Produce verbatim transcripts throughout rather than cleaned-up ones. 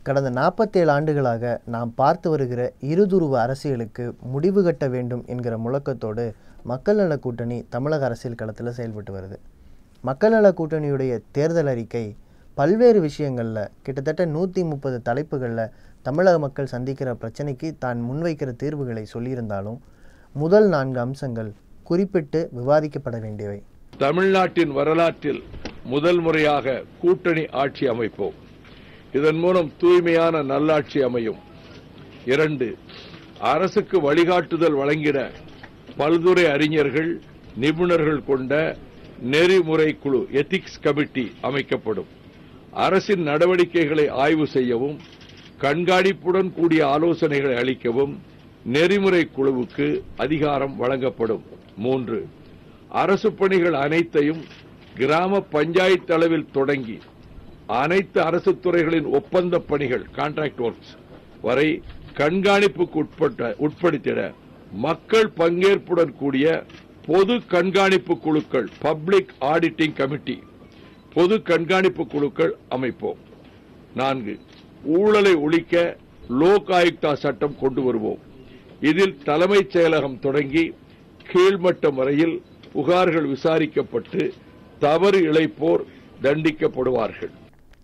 கடந்த நாற்பத்தேழு ஆண்டுகளாக நாம் பார்த்து வருகிற இருதுருவ அரசியலுக்கு முடிவு கட்ட வேண்டும் என்கிற முழக்கத்தோடு மக்கள் நல கூட்டணி தமிழக அரசியல் களத்தில் செயல்பட்டு வருது. மக்கள் நல கூட்டணியுடைய தேர்தல் அறிக்கை பல்வேறு விஷயங்களில் கிட்டத்தட்ட நூற்றி முப்பது தலைப்புகளில் தமிழக மக்கள் சந்திக்கிற பிரச்சனைக்கு தான் முன்வைக்கிற தீர்வுகளை சொல்லியிருந்தாலும் முதல் நான்கு அம்சங்கள் குறிப்பிட்டு விவாதிக்கப்பட வேண்டியவை. தமிழ்நாட்டின் வரலாற்றில் முதல் முறையாக கூட்டணி ஆட்சி அமைப்போம். இதன் மூலம் தூய்மையான நல்லாட்சி அமையும். இரண்டு, அரசுக்கு வழிகாட்டுதல் வழங்கிட பல்துறை அறிஞர்கள் நிபுணர்கள் கொண்ட நெறிமுறை குழு எத்திக்ஸ் கமிட்டி அமைக்கப்படும். அரசின் நடவடிக்கைகளை ஆய்வு செய்யவும் கண்காணிப்புடன் கூடிய ஆலோசனைகளை அளிக்கவும் நெறிமுறை குழுவுக்கு அதிகாரம் வழங்கப்படும். மூன்று, அரசு பணிகள் அனைத்தையும் கிராம பஞ்சாயத்து அளவில் தொடங்கி அனைத்து அரசு துறைகளின் ஒப்பந்த பணிகள் கான்ட்ராக்ட் ஒர்க்ஸ் வரை கண்காணிப்புக்கு உட்பட்ட உட்படுத்திட மக்கள் பங்கேற்புடன் கூடிய பொது கண்காணிப்பு குழுக்கள் பப்ளிக் ஆடிட்டிங் கமிட்டி பொது கண்காணிப்பு குழுக்கள் அமைப்போம். நான்கு, ஊழலை ஒழிக்க லோக் ஆயுக்தா சட்டம் கொண்டு வருவோம். இதில் தலைமைச் செயலகம் தொடங்கி கீழ்மட்டம் வரையில் புகார்கள் விசாரிக்கப்பட்டு தவறு இழைப்போர் தண்டிக்கப்படுவார்கள்.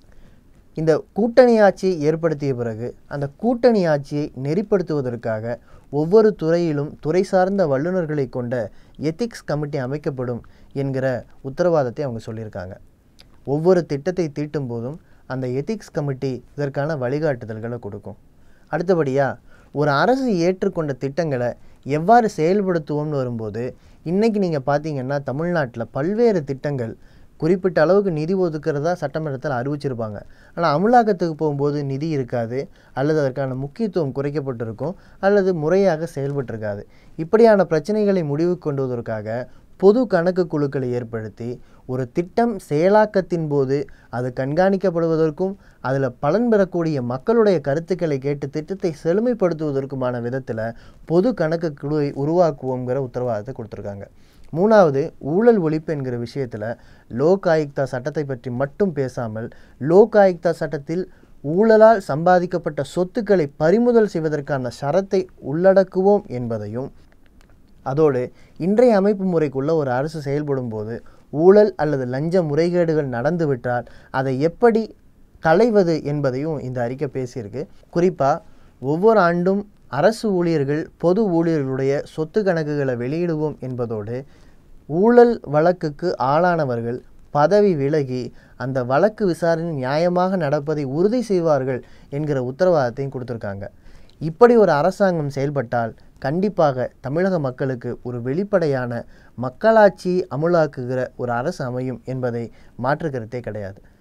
இந்த கூட்டணி ஆட்சியை ஏற்படுத்திய பிறகு அந்த கூட்டணி ஆட்சியை நெறிப்படுத்துவதற்காக ஒவ்வொரு துறையிலும் துறை சார்ந்த வல்லுநர்களை கொண்ட எத்திக்ஸ் கமிட்டி அமைக்கப்படும் என்கிற உத்தரவாதத்தை அவங்க சொல்லியிருக்காங்க. ஒவ்வொரு திட்டத்தை தீட்டும் போதும் அந்த எத்திக்ஸ் கமிட்டி இதற்கான வழிகாட்டுதல்களை கொடுக்கும். அடுத்தபடியாக ஒரு அரசு ஏற்றுக்கொண்ட திட்டங்களை எவ்வாறு செயல்படுத்துவோம்னு வரும்போது இன்றைக்கி நீங்கள் பார்த்தீங்கன்னா தமிழ்நாட்டில் பல்வேறு திட்டங்கள் குறிப்பிட்ட அளவுக்கு நிதி ஒதுக்கிறதா சட்டமன்றத்தில் அறிவிச்சிருப்பாங்க. ஆனால் அமலாக்கத்துக்கு போகும்போது நிதி இருக்காது, அல்லது அதற்கான முக்கியத்துவம் குறைக்கப்பட்டிருக்கும், அல்லது முறையாக செயல்பட்டிருக்காது. இப்படியான பிரச்சனைகளை முடிவு கொண்டு வருவதற்காக பொது கணக்கு குழுக்களை ஏற்படுத்தி ஒரு திட்டம் செயலாக்கத்தின் போது அது கண்காணிக்கப்படுவதற்கும் அதில் பலன் பெறக்கூடிய மக்களுடைய கருத்துக்களை கேட்டு திட்டத்தை செழுமைப்படுத்துவதற்குமான விதத்தில் பொது கணக்கு குழுவை உருவாக்குவோங்கிற உத்தரவாதத்தை கொடுத்துருக்காங்க. மூணாவது, ஊழல் ஒழிப்பு என்கிற விஷயத்தில் லோக் ஆயுக்தா சட்டத்தை பற்றி மட்டும் பேசாமல் லோக் ஆயுக்தா சட்டத்தில் ஊழலால் சம்பாதிக்கப்பட்ட சொத்துக்களை பறிமுதல் செய்வதற்கான ஷரத்தை உள்ளடக்குவோம் என்பதையும், அதோடு இன்றைய அமைப்பு முறைக்குள்ள ஒரு அரசு செயல்படும் போது ஊழல் அல்லது லஞ்ச முறைகேடுகள் நடந்துவிட்டால் அதை எப்படி களைவது என்பதையும் இந்த அறிக்கை பேசியிருக்கு. குறிப்பாக ஒவ்வொரு ஆண்டும் அரசு ஊழியர்கள் பொது ஊழியர்களுடைய சொத்து கணக்குகளை வெளியிடுவோம் என்பதோடு ஊழல் வழக்குக்கு ஆளானவர்கள் பதவி விலகி அந்த வழக்கு விசாரணை நியாயமாக நடப்பதை உறுதி செய்வார்கள் என்கிற உத்தரவாதத்தையும் கொடுத்துருக்காங்க. இப்படி ஒரு அரசாங்கம் செயல்பட்டால் கண்டிப்பாக தமிழக மக்களுக்கு ஒரு வெளிப்படையான மக்களாட்சியை அமுலாக்குகிற ஒரு அரசு அமையும் என்பதை மாற்று கருத்தே கிடையாது.